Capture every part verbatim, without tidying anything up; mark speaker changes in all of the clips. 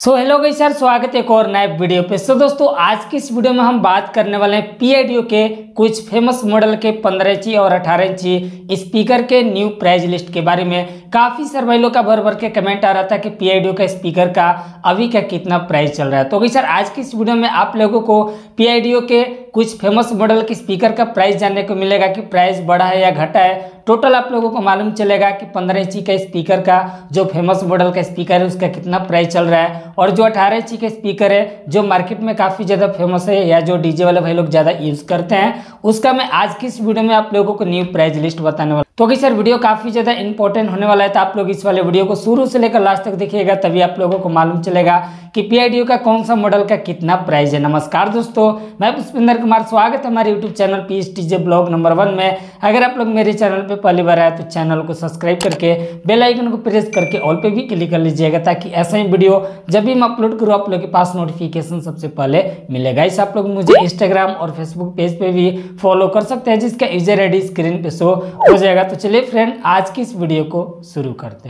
Speaker 1: So hello guys यार, स्वागत है एक और नए वीडियो पे। सो दोस्तों, आज की इस वीडियो में हम बात करने वाले हैं पीआईडीओ के कुछ फेमस मॉडल के पंद्रह इंची और अठारह इंची स्पीकर के न्यू प्राइस लिस्ट के बारे में। काफ़ी सारे भाई लोग का भर भर के कमेंट आ रहा था कि पीआईडीओ का स्पीकर का अभी का कितना प्राइस चल रहा है। तो गाइस यार, आज की इस वीडियो में आप लोगों को पीआईडीओ के कुछ फेमस मॉडल के स्पीकर का प्राइस जानने को मिलेगा कि प्राइस बढ़ा है या घटा है। टोटल आप लोगों को मालूम चलेगा कि पंद्रह इंची का स्पीकर का जो फेमस मॉडल का स्पीकर है उसका कितना प्राइस चल रहा है, और जो अठारह इंची का स्पीकर है जो मार्केट में काफ़ी ज़्यादा फेमस है या जो डीजे वाले भाई लोग ज़्यादा यूज़ करते हैं, उसका मैं आज की इस वीडियो में आप लोगों को न्यू प्राइस लिस्ट बताने वाला। तो कि सर वीडियो काफ़ी ज़्यादा इंपॉर्टेंट होने वाला है, तो आप लोग इस वाले वीडियो को शुरू से लेकर लास्ट तक देखिएगा, तभी आप लोगों को मालूम चलेगा कि पीआईडीओ का कौन सा मॉडल का कितना प्राइस है। नमस्कार दोस्तों, मैं पुष्पिंदर कुमार, स्वागत है हमारे YouTube channel PSTJ blog number one में। अगर आप लोग मेरे चैनल पे पहली बार आए तो चैनल को सब्सक्राइब करके बेल आइकन को प्रेस करके ऑल पे भी क्लिक कर लीजिएगा, ताकि ऐसा ही वीडियो जब भी मैं अपलोड करूँ आप लोग के पास नोटिफिकेशन सबसे पहले मिलेगा। इस आप लोग मुझे इंस्टाग्राम और फेसबुक पेज पे भी फॉलो कर सकते हैं, जिसका यूजर आईडी स्क्रीन पे शो हो जाएगा। तो चलिए फ्रेंड, आज की इस वीडियो को शुरू करते हैं।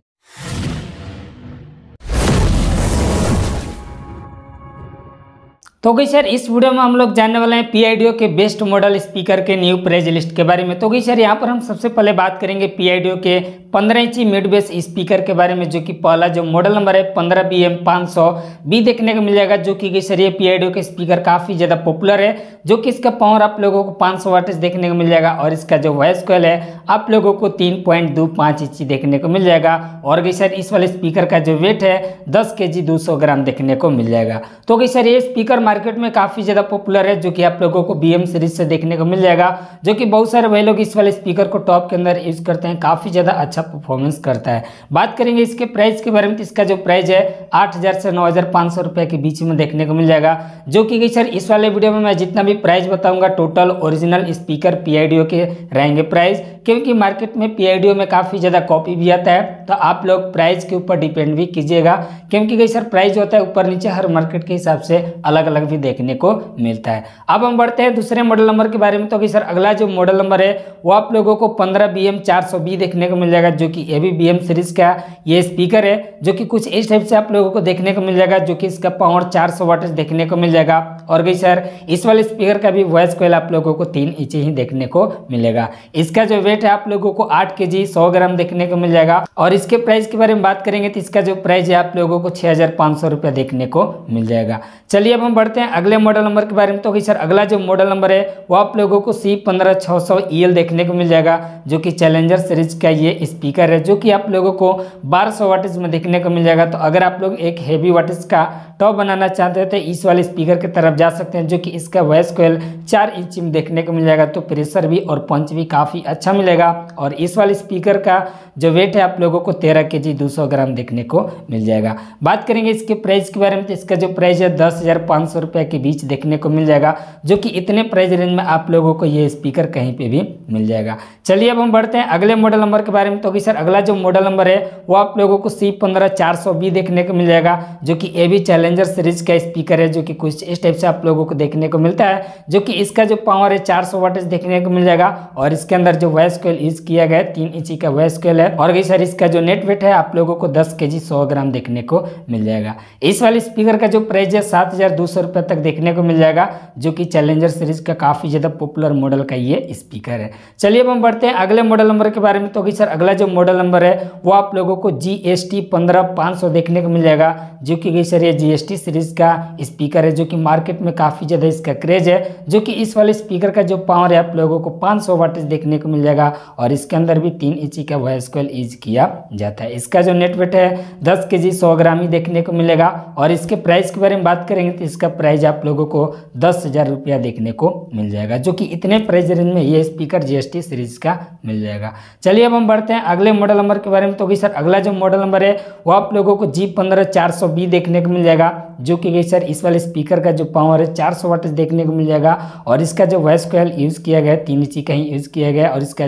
Speaker 1: तो गई सर, इस वीडियो में हम लोग जानने वाले हैं पीआईडीओ के बेस्ट मॉडल स्पीकर के न्यू प्राइस लिस्ट के बारे में। तो गई सर, यहाँ पर हम सबसे पहले बात करेंगे पीआईडीओ के पंद्रह इंची मिड बेस स्पीकर के बारे में, जो कि पहला जो मॉडल नंबर है पंद्रह बी एम पाँच सौ बी देखने को मिल जाएगा। जो कि गई सर ये पीआईडीओ के स्पीकर काफ़ी ज़्यादा पॉपुलर है, जो कि इसका पावर आप लोगों को पाँच सौ वाटेज देखने को मिल जाएगा, और इसका जो वॉइस कॉइल है आप लोगों को तीन पॉइंट दो पाँच इंची देखने को मिल जाएगा। और गई सर इस वाले स्पीकर का जो वेट है दस के जी दो सौ ग्राम देखने को मिल जाएगा। तो गई सर ये स्पीकर मार्केट में काफ़ी ज़्यादा पॉपुलर है, जो कि आप लोगों को बीएम सीरीज से देखने को मिल जाएगा, जो कि बहुत सारे भाई लोग इस वाले स्पीकर को टॉप के अंदर यूज करते हैं, काफ़ी ज़्यादा अच्छा परफॉर्मेंस करता है। बात करेंगे इसके प्राइस के बारे में, तो इसका जो प्राइस है आठ हज़ार से नौ हज़ार पाँच सौ रुपये के बीच में देखने को मिल जाएगा। जो कि सर इस वाले वीडियो में मैं जितना भी प्राइस बताऊंगा टोटल ओरिजिनल स्पीकर पीआईडीओ के रहेंगे प्राइस, क्योंकि मार्केट में पीआईडीओ में काफ़ी ज़्यादा कॉपी भी आता है, तो आप लोग प्राइस के ऊपर डिपेंड भी कीजिएगा, क्योंकि कई सर प्राइस होता है ऊपर नीचे हर मार्केट के हिसाब से अलग अलग भी देखने को मिलता है। अब हम बढ़ते हैं दूसरे मॉडल नंबर के बारे में। तो कि सर अगला जो मॉडल नंबर है वो आप लोगों को पंद्रह बी एम चार सौ बी देखने को मिल जाएगा, जो कि ये भी बीएम सीरीज का ये स्पीकर है, जो कि कुछ इस टाइप से आप लोगों को देखने को मिल जाएगा, जो कि इसका पावर चार सौ वाट देखने को मिल जाएगा। और गई सर इस वाले स्पीकर का भी वॉइस कॉइल आप लोगों को तीन इंच ही देखने को मिलेगा। इसका जो वेट है आप लोगों को आठ के जी सौ ग्राम देखने को मिल जाएगा। और इसके प्राइस के बारे में बात करेंगे तो इसका जो प्राइस है आप लोगों को छह हजार पाँच सौ रुपया देखने को मिल जाएगा। चलिए अब हम बढ़ते हैं अगले मॉडल नंबर के बारे में। तो कि सर अगला जो मॉडल नंबर है वो आप लोगों को सी पंद्रह छः सौ ई एल देखने को मिल जाएगा, जो कि चैलेंजर सीरीज का ये स्पीकर है, जो कि आप लोगों को बारह सौ वाटेज में देखने को मिल जाएगा। तो अगर आप लोग एक हैवी वाटेज का टॉप बनाना चाहते हैं तो इस वाले स्पीकर की तरफ जा सकते हैं, जो कि इसका वॉइस कॉइल चार इंच में देखने को मिल जाएगा। तो प्रेशर भी और पंच भी काफ़ी अच्छा मिलेगा। और इस वाले स्पीकर का जो वेट है आप लोगों को तेरह के जी दो सौ ग्राम देखने को मिल जाएगा। बात करेंगे इसके प्राइस के बारे में, तो इसका जो प्राइस है दस हज़ार पाँच सौ रुपये के बीच देखने को मिल जाएगा, जो कि इतने प्राइस रेंज में आप लोगों को ये स्पीकर कहीं पे भी मिल जाएगा। चलिए अब हम बढ़ते हैं अगले मॉडल नंबर के बारे में। तो कि सर अगला जो मॉडल नंबर है वो आप लोगों को सी पंद्रह चार सौ बी देखने को मिल जाएगा, जो कि ये भी चैलेंजर सीरीज का स्पीकर है, जो कि कुछ इस टाइप से आप लोगों को देखने को मिलता है, जो कि इसका जो पावर है चार सौ वाटेज देखने को मिल जाएगा। और इसके अंदर जो वॉइस कॉइल यूज किया गया है तीन इंची का वॉइस कॉइल है। और गई सर इसका जो नेट वेट है आप लोगों को दस के जी सौ ग्राम देखने को मिल जाएगा। इस वाले स्पीकर का जो प्राइस है सात हजार दो सौ रुपये तक देखने को मिल जाएगा, जो कि चैलेंजर सीरीज का काफ़ी ज़्यादा पॉपुलर मॉडल का ये स्पीकर है। चलिए अब हम बढ़ते हैं अगले मॉडल नंबर के बारे में। तो कि सर अगला जो मॉडल नंबर है वो आप लोगों को जी एस टी पंद्रह पाँच सौ देखने को मिल जाएगा, जो कि गई सर ये जी एस टी सीरीज का स्पीकर है, जो कि मार्केट में काफ़ी ज़्यादा इसका क्रेज है, जो कि इस वाले स्पीकर का जो पावर है आप लोगों को पाँच सौ वाटेज देखने को मिल जाएगा। और इसके अंदर भी तीन इंची का वॉइस कॉइल यूज किया जाता है। इसका जो नेट वेट है दस के जी सौ ग्राम ही देखने को मिलेगा। और इसके प्राइस के बारे में बात करेंगे तो इसका प्राइस आप लोगों को दस हज़ार रुपया देखने को मिल जाएगा, जो कि इतने प्राइस रेंज में ये स्पीकर जीएसटी सीरीज का मिल जाएगा। चलिए अब हम बढ़ते हैं अगले मॉडल नंबर के बारे में। तो कि सर अगला जो मॉडल नंबर है वो आप लोगों को जी पंद्रह चार सौ बी देखने को मिल जाएगा, जो कि सर इस वाले स्पीकर का जो पावर है चार सौ वाट देखने को मिल जाएगा। और इसका जो वॉइस कॉइल यूज़ किया गया है तीन इंची का ही यूज़ किया गया है। और इसका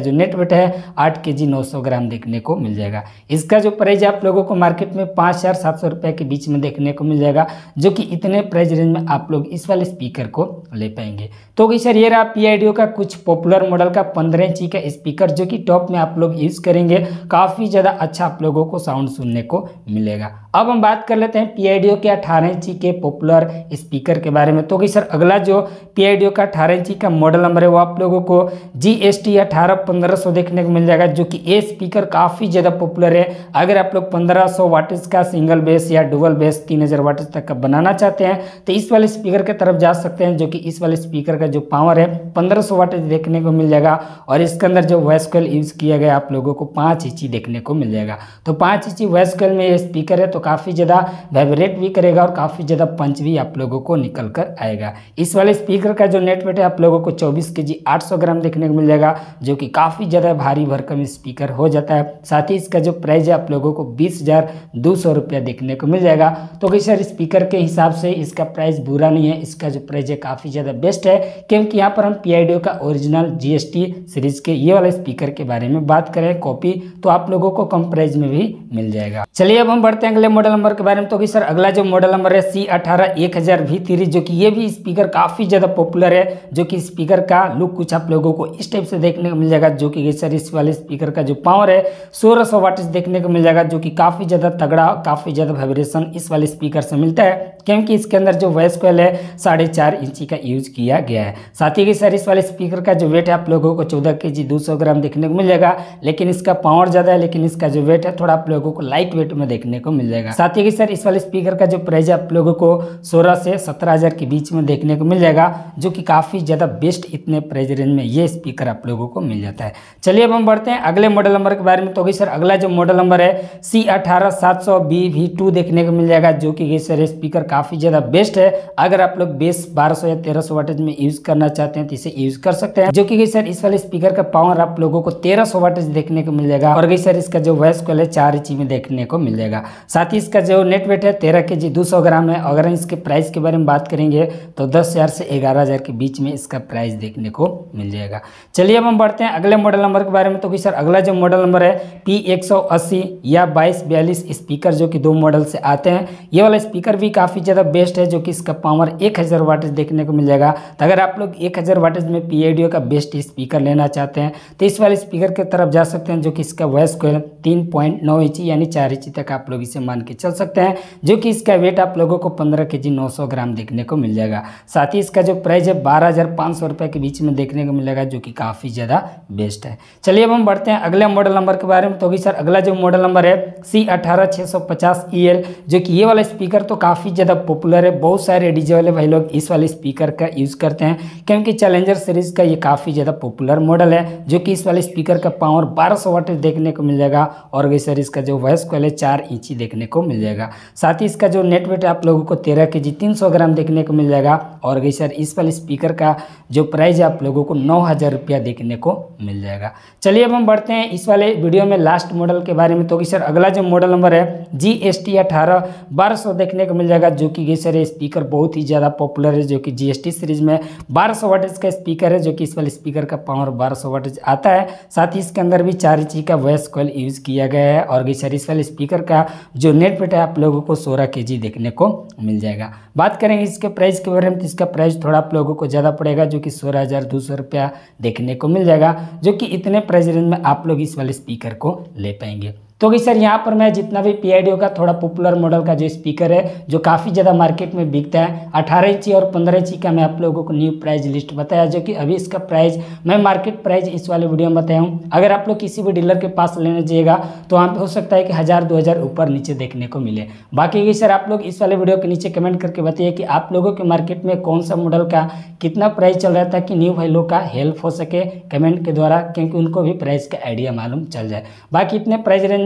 Speaker 1: जो नेट वेट है आठ के जी नौ सौ ग्राम देखने को मिल जाएगा। इसका जो प्राइस आप लोगों को मार्केट में पाँच हज़ार सात सौ रुपये के बीच में देखने को मिल जाएगा, जो कि इतने प्राइस रेंज में आप लोग इस वाले स्पीकर को ले पाएंगे। तो गई सर ये रहा पीआईडीओ का कुछ पॉपुलर मॉडल का पंद्रह इंची का स्पीकर, जो कि टॉप में आप लोग यूज़ करेंगे, काफ़ी ज़्यादा अच्छा आप लोगों को साउंड सुनने को मिलेगा। अब हम बात कर लेते हैं पीआईडीओ के अठारह इंची के पॉपुलर स्पीकर के बारे में। तो गई सर अगला जो पीआईडीओ का अठारह इंची का मॉडल नंबर है वो आप लोगों को जी एस टी अठारह पंद्रह सौ देखने को मिल जाएगा, जो कि ये स्पीकर काफ़ी ज़्यादा पॉपुलर है। अगर आप लोग पंद्रह सौ वाटेज का सिंगल बेस या डुअल बेस तीन हज़ार वाटेज तक का बनाना चाहते हैं तो इस वाले स्पीकर की तरफ जा सकते हैं, जो कि इस वाले स्पीकर का जो पावर है पंद्रह सौ वाटेज देखने को मिल जाएगा। और इसके अंदर जो वॉइस कॉइल यूज़ किया गया आप लोगों को पाँच इंची देखने को मिल जाएगा। तो पाँच इंची वॉइस कॉइल में ये स्पीकर है, तो काफ़ी ज़्यादा वाइब्रेट भी करेगा और काफ़ी ज़्यादा पंच भी आप लोगों को निकल कर आएगा। इस वाले स्पीकर का जो नेट वेट है आप लोगों को चौबीस के जी आठ सौ ग्राम देखने को मिल जाएगा, जो कि काफ़ी ज़्यादा भारी भरकम स्पीकर हो जाता है। साथ ही इसका जो प्राइस है आप लोगों को बीस हज़ार दो सौ रुपया देखने को मिल जाएगा। तो कि सर स्पीकर के हिसाब से इसका प्राइस बुरा नहीं है, इसका जो प्राइस है काफ़ी ज़्यादा बेस्ट है, क्योंकि यहाँ पर हम पीआईडीओ का ओरिजिनल जीएसटी सीरीज के ये वाले स्पीकर के बारे में बात करें कॉपी, तो आप लोगों को कम प्राइस में भी मिल जाएगा। चलिए अब हम बढ़ते हैं अगले मॉडल नंबर के बारे में। तो कि सर अगला जो मॉडल नंबर है सी अठारह एक हज़ार वी थ्री, जो कि ये भी स्पीकर काफ़ी ज़्यादा पॉपुलर है, जो कि स्पीकर का लुक कुछ आप लोगों को इस टाइप से देखने को मिल जाएगा, जो कि सर इस वाले स्पीकर का जो पावर है सोलह सौ वाटेज देखने को मिल जाएगा, जो कि काफ़ी ज़्यादा तगड़ा काफ़ी ज़्यादा वाइब्रेशन इस वाले स्पीकर से मिलता है, क्योंकि इसके अंदर जो वॉइस कॉइल है साढ़े चार इंची का यूज किया गया है। साथ ही सर इस वाले स्पीकर का जो वेट है आप लोगों को चौदह के जी दो सौ ग्राम देखने को मिल जाएगा, लेकिन इसका पावर ज़्यादा है, लेकिन इसका जो वेट है थोड़ा आप लोगों को लाइट वेट में देखने को मिल जाएगा। साथ ही सर इस वाले स्पीकर का जो प्राइस है आप लोगों को सोलह से सत्रह हज़ार के बीच में देखने को मिल जाएगा, जो कि काफ़ी ज़्यादा बेस्ट इतने प्राइस रेंज में ये स्पीकर आप लोगों को मिल जाता है। चलिए अब हम बढ़ते हैं अगले मॉडल नंबर के बारे में। तो सर अगला जो मॉडल नंबर है सी अठारह सात सौ बी वी टू देखने को मिल जाएगा, जो कि सर स्पीकर काफ़ी ज़्यादा बेस्ट है। अगर आप लोग बेस बारह सौ या तेरह सौ वाटेज में यूज़ करना चाहते हैं तो इसे यूज़ कर सकते हैं, जो कि सर इस वाले स्पीकर का पावर आप लोगों को तेरह सौ वाटेज देखने को मिल जाएगा। और सर इसका जो वॉइस कॉइल है चार इंची में देखने को मिल जाएगा। साथ ही इसका जो नेट वेट है तेरह के जी दो सौ ग्राम है। अगर इसके प्राइस के बारे में बात करेंगे तो दस हज़ार से ग्यारह हज़ार के बीच में इसका प्राइस देखने को मिल जाएगा। चलिए अब हम बढ़ते हैं अगले मॉडल नंबर के बारे में। तो सर अगला जो मॉडल नंबर है पी एक सौ अस्सी या बाईस बयालीस स्पीकर, जो कि दो मॉडल से आते हैं। ये वाला स्पीकर भी काफ़ी ज़्यादा बेस्ट है, जो कि इसका पावर एक हज़ार वाटेज देखने को मिल जाएगा। तो अगर आप लोग एक हज़ार वाटेज में पीआईडीओ का बेस्ट स्पीकर लेना चाहते हैं तो इस वाले स्पीकर की तरफ जा सकते हैं, जो कि इसका वॉइस कॉइल तीन पॉइंट नौ इंची यानी चार इंची तक आप लोग इसे मान के चल सकते हैं, जो कि इसका वेट आप लोगों को पंद्रह के जी नौ सौ ग्राम देखने को मिल जाएगा। साथ ही इसका जो प्राइस है बारह हज़ार पाँच सौ रुपये के बीच में देखने को मिलेगा, जो कि काफ़ी ज़्यादा बेस्ट है। चलिए अब हम बढ़ते हैं अगले मॉडल नंबर के बारे में। तो सर अगला जो मॉडल नंबर है सी अठारह छः सौ पचास ई एल, जो कि ये वाला स्पीकर तो काफ़ी ज़्यादा पॉपुलर है। बहुत सारे डीजे वाले भाई लोग इस वाले स्पीकर का यूज़ करते हैं, क्योंकि चैलेंजर सीरीज़ का ये काफ़ी ज़्यादा पॉपुलर मॉडल है, जो कि इस वाले स्पीकर का पावर बारह सौ वाटेज देखने को मिल जाएगा। और सर इसका जो वॉइस कॉइल है चार इंची देखने को मिल जाएगा। साथ ही इसका जो नेट वेट है आप लोगों को तेरह के जी तीन सौ ग्राम देखने को मिल जाएगा। और सर इस वाले स्पीकर का जो प्राइस है आप लोगों को नौ हज़ार रुपया देखने को मिल जाएगा। चलिए अब हम बढ़ते हैं इस वाले वीडियो में लास्ट मॉडल के बारे में। तो सर अगला जो मॉडल नंबर है जी एस टी अठारह बारह सौ देखने को मिल जाएगा, जो कि सर स्पीकर बहुत ही ज़्यादा पॉपुलर है, जो कि जी एस टी सीरीज में बारह सौ वाटेज का स्पीकर है, जो कि इस वाले स्पीकर का पावर बारह सौ वाटेज आता है। साथ ही इसके अंदर भी चार इंची का वॉइस कॉइल यूज़ किया गया है। और सर इस वाले स्पीकर का जो नेट वेट है आप लोगों को सोलह के जी देखने को मिल जाएगा। बात करेंगे इसके प्राइस के बारे में तो इसका प्राइस थोड़ा आप लोगों को ज़्यादा पड़ेगा, जो कि सोलह हज़ार दो सौ रुपया देखने को मिल जाएगा, जो कि इतने प्राइस रेंज में आप लोग इस वाले स्पीकर को ले पाएंगे। तो कि सर यहाँ पर मैं जितना भी पीआईडीओ का थोड़ा पॉपुलर मॉडल का जो स्पीकर है जो काफ़ी ज़्यादा मार्केट में बिकता है अठारह इंची और पंद्रह इंची का मैं आप लोगों को न्यू प्राइस लिस्ट बताया, जो कि अभी इसका प्राइस मैं मार्केट प्राइस इस वाले वीडियो में बताया हूँ। अगर आप लोग किसी भी डीलर के पास लेने जाइएगा तो वहाँ पे हो सकता है कि हज़ार दो हज़ार ऊपर नीचे देखने को मिले। बाकी सर आप लोग इस वाले वीडियो के नीचे कमेंट करके बताइए कि आप लोगों के मार्केट में कौन सा मॉडल का कितना प्राइस चल रहा है, ताकि न्यू भाई लोग का हेल्प हो सके कमेंट के द्वारा, क्योंकि उनको भी प्राइस का आइडिया मालूम चल जाए। बाकी इतने प्राइस रेंज में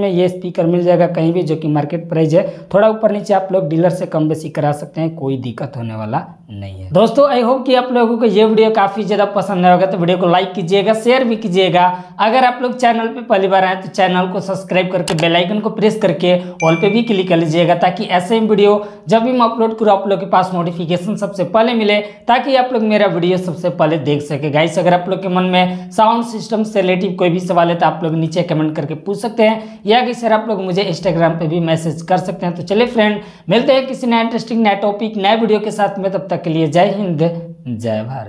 Speaker 1: में ये स्पीकर मिल जाएगा कहीं भी, जो कि मार्केट प्राइस है। थोड़ा ऊपर नीचे आप लोग डीलर से कम बेसी करा सकते हैं, कोई दिक्कत होने वाला नहीं है। दोस्तों आई होप कि आप लोगों को ये वीडियो काफी ज्यादा पसंद आएगा, तो वीडियो को लाइक कीजिएगा, शेयर भी कीजिएगा। अगर आप लोग चैनल पे पहली बार आए तो चैनल को सब्सक्राइब करके बेल आइकन को प्रेस करके ऑल पे भी क्लिक कर लीजिएगा, ताकि ऐसे वीडियो जब भी मैं अपलोड करूँ आप लोग के पास नोटिफिकेशन सबसे पहले मिले, ताकि आप लोग मेरा वीडियो सबसे पहले देख सके। गाइस अगर आप लोग के मन में साउंड सिस्टम से रिलेटिव कोई भी सवाल है तो आप लोग नीचे कमेंट करके पूछ सकते हैं, या कि सर आप लोग मुझे इंस्टाग्राम पे भी मैसेज कर सकते हैं। तो चलिए फ्रेंड, मिलते हैं किसी नए इंटरेस्टिंग नए टॉपिक नए वीडियो के साथ में, तब तक के लिए जय हिंद जय भारत।